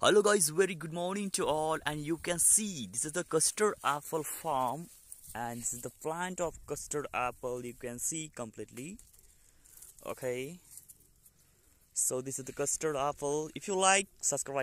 Hello guys, very good morning to all, and you can see this is the custard apple farm, and this is the plant of custard apple. You can see completely. Okay, so this is the custard apple. If you like, subscribe.